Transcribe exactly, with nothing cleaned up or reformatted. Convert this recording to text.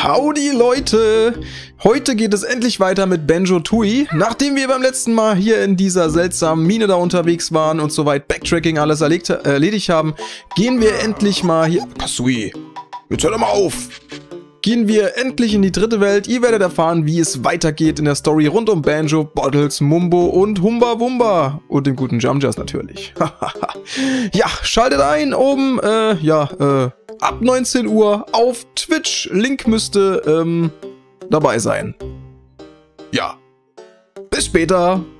Howdy Leute! Heute geht es endlich weiter mit Banjo-Tooie. Nachdem wir beim letzten Mal hier in dieser seltsamen Mine da unterwegs waren und soweit Backtracking alles erlegt, äh, erledigt haben, gehen wir endlich mal hier... Kasui, jetzt hör doch mal auf! Gehen wir endlich in die dritte Welt. Ihr werdet erfahren, wie es weitergeht in der Story rund um Banjo, Bottles, Mumbo und Humba Wumba. Und dem guten Jamjas natürlich. Ja, schaltet ein oben, äh, ja, äh, ab neunzehn Uhr auf Twitch. Link müsste, ähm, dabei sein. Ja, bis später.